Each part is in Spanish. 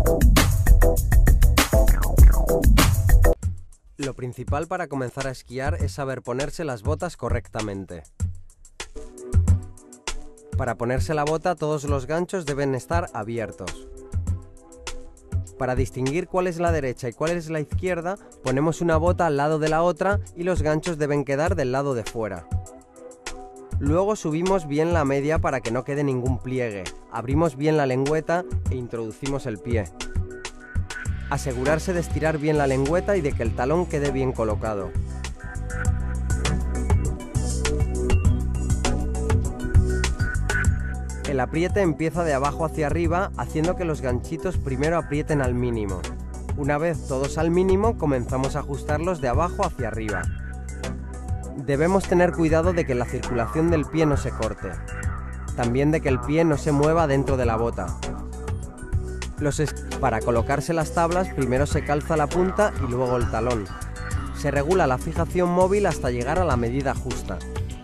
Lo principal para comenzar a esquiar es saber ponerse las botas correctamente. Para ponerse la bota, todos los ganchos deben estar abiertos. Para distinguir cuál es la derecha y cuál es la izquierda, ponemos una bota al lado de la otra y los ganchos deben quedar del lado de fuera. Luego subimos bien la media para que no quede ningún pliegue, abrimos bien la lengüeta e introducimos el pie. Asegurarse de estirar bien la lengüeta y de que el talón quede bien colocado. El apriete empieza de abajo hacia arriba, haciendo que los ganchitos primero aprieten al mínimo. Una vez todos al mínimo, comenzamos a ajustarlos de abajo hacia arriba. Debemos tener cuidado de que la circulación del pie no se corte. También de que el pie no se mueva dentro de la bota. Para colocarse las tablas, primero se calza la punta y luego el talón. Se regula la fijación móvil hasta llegar a la medida justa.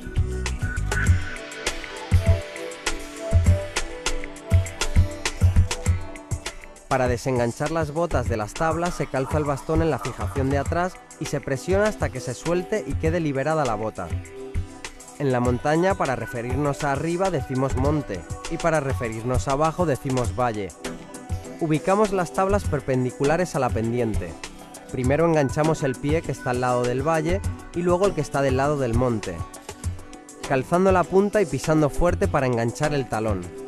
Para desenganchar las botas de las tablas se calza el bastón en la fijación de atrás y se presiona hasta que se suelte y quede liberada la bota. En la montaña, para referirnos a arriba decimos monte y para referirnos a abajo decimos valle. Ubicamos las tablas perpendiculares a la pendiente. Primero enganchamos el pie que está al lado del valle y luego el que está del lado del monte, calzando la punta y pisando fuerte para enganchar el talón.